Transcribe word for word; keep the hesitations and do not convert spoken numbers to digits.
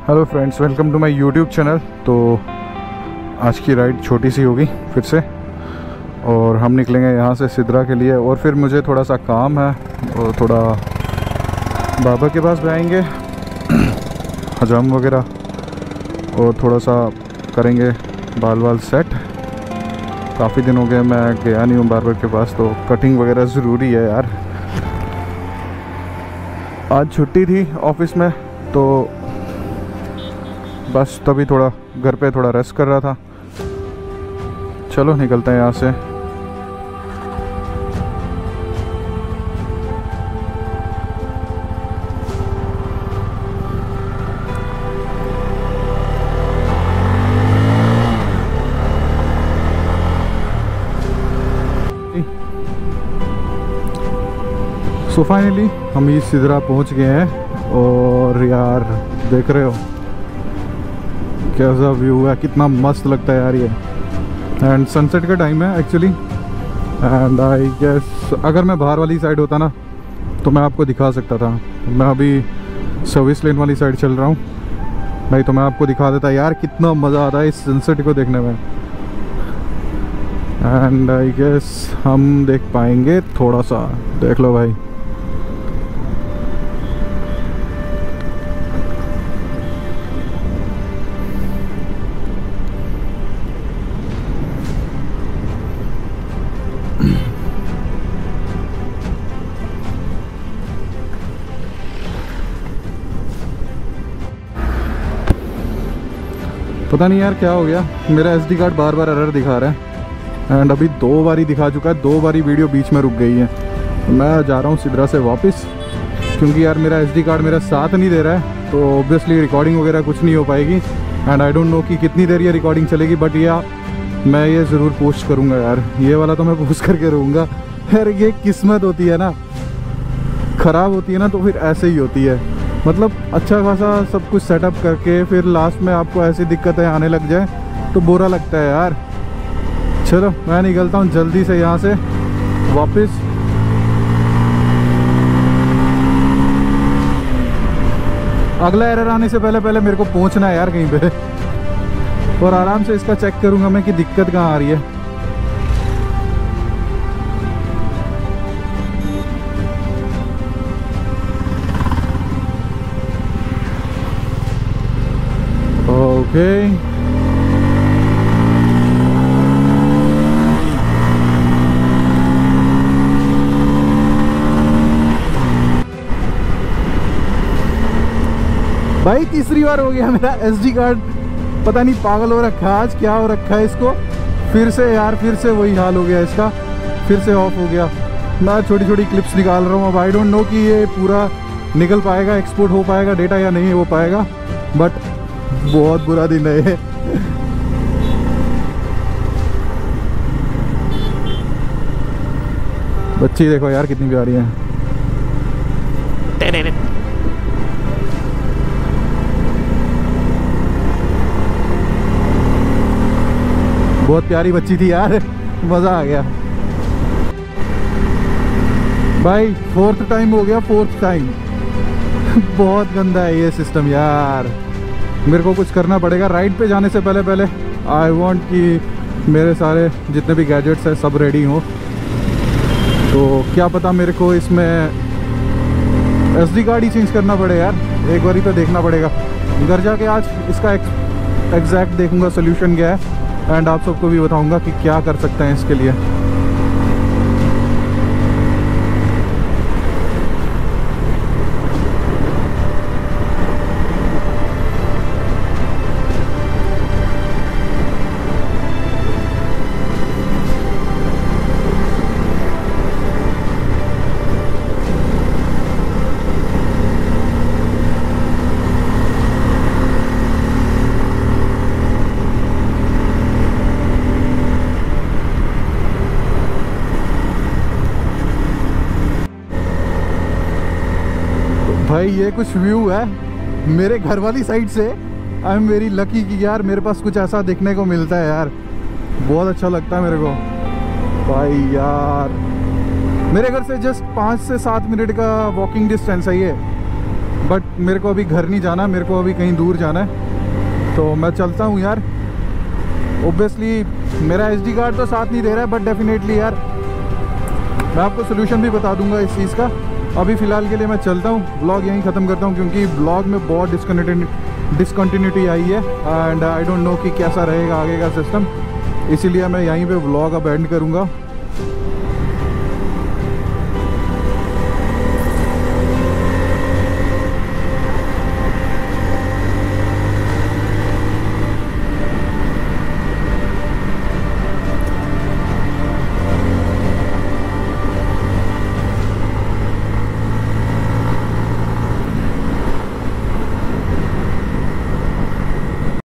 Hello friends, welcome to my YouTube channel. तो आज की राइड छोटी सी होगी फिर से, और हम निकलेंगे यहाँ से सिद्रा के लिए। और फिर मुझे थोड़ा सा काम है और थोड़ा बाबा के पास जाएंगे हजाम वगैरह, और थोड़ा सा करेंगे बाल बाल सेट। काफ़ी दिन हो गए मैं गया नहीं हूँ बार्बर के पास, तो कटिंग वगैरह ज़रूरी है यार। आज छुट्टी थी ऑफिस में, तो बस तभी थोड़ा घर पे थोड़ा रेस्ट कर रहा था। चलो निकलते हैं यहाँ से। सो फाइनली हम इस सिद्रा पहुँच गए हैं, और यार देख रहे हो कैसा व्यू है, कितना मस्त लगता है यार ये। एंड सनसेट का टाइम है एक्चुअली। एंड आई गेस अगर मैं बाहर वाली साइड होता ना तो मैं आपको दिखा सकता था। मैं अभी सर्विस लेन वाली साइड चल रहा हूँ, नहीं तो मैं आपको दिखा देता यार कितना मज़ा आता है इस सनसेट को देखने में। एंड आई गेस हम देख पाएंगे थोड़ा सा, देख लो भाई। पता नहीं यार क्या हो गया, मेरा एसडी कार्ड बार बार एरर दिखा रहा है। एंड अभी दो बारी दिखा चुका है, दो बारी वीडियो बीच में रुक गई है। मैं जा रहा हूँ सिद्रा से वापस, क्योंकि यार मेरा एसडी कार्ड मेरा साथ नहीं दे रहा है, तो ऑब्वियसली रिकॉर्डिंग वगैरह कुछ नहीं हो पाएगी। एंड आई डोंट नो कि कितनी देर ये रिकॉर्डिंग चलेगी, बट या मैं ये ज़रूर पोस्ट करूँगा यार। ये वाला तो मैं पोस्ट करके रहूँगा यार। ये किस्मत होती है ना, ख़राब होती है ना तो फिर ऐसे ही होती है। मतलब अच्छा खासा सब कुछ सेटअप करके फिर लास्ट में आपको ऐसी दिक्कतें आने लग जाए तो बुरा लगता है यार। चलो मैं निकलता हूँ जल्दी से यहाँ से वापस। अगला एरर आने से पहले पहले मेरे को पहुँचना है यार कहीं पे, और आराम से इसका चेक करूँगा मैं कि दिक्कत कहाँ आ रही है। ओके भाई, तीसरी बार हो गया मेरा एसडी कार्ड। पता नहीं पागल हो रखा है आज, क्या हो रखा है इसको। फिर से यार फिर से वही हाल हो गया इसका, फिर से ऑफ हो गया। मैं छोटी छोटी क्लिप्स निकाल रहा हूँ। अब आई डोंट नो कि ये पूरा निकल पाएगा, एक्सपोर्ट हो पाएगा डेटा या नहीं हो पाएगा, बट बहुत बुरा दिन है। बच्ची देखो यार कितनी प्यारी है। बहुत प्यारी बच्ची थी यार, मज़ा आ गया भाई। फोर्थ टाइम हो गया, फोर्थ टाइम। बहुत गंदा है ये सिस्टम यार। मेरे को कुछ करना पड़ेगा राइड पे जाने से पहले पहले। आई वांट कि मेरे सारे जितने भी गैजेट्स हैं सब रेडी हों। तो क्या पता मेरे को इसमें एसडी कार्ड ही चेंज करना पड़े यार, एक बार ही तो देखना पड़ेगा। घर जाके आज इसका एग्जैक्ट देखूंगा सोल्यूशन क्या है, एंड आप सबको भी बताऊंगा कि क्या कर सकते हैं इसके लिए। भाई ये कुछ व्यू है मेरे घर वाली साइड से। आई एम वेरी लकी कि यार मेरे पास कुछ ऐसा देखने को मिलता है यार, बहुत अच्छा लगता है मेरे को भाई यार। मेरे घर से जस्ट पाँच से सात मिनट का वॉकिंग डिस्टेंस है ये। बट मेरे को अभी घर नहीं जाना, मेरे को अभी कहीं दूर जाना है, तो मैं चलता हूँ यार। ओब्वियसली मेरा एसडी कार्ड तो साथ नहीं दे रहा है, बट डेफिनेटली यार मैं आपको सोल्यूशन भी बता दूंगा इस चीज़ का। अभी फ़िलहाल के लिए मैं चलता हूँ, ब्लॉग यहीं ख़त्म करता हूँ, क्योंकि ब्लॉग में बहुत डिस्कनेक्टेड डिसकंटिन्यूटी आई है एंड आई डोंट नो कि कैसा रहेगा आगे का सिस्टम, इसीलिए मैं यहीं पे व्लॉग अब एंड करूँगा।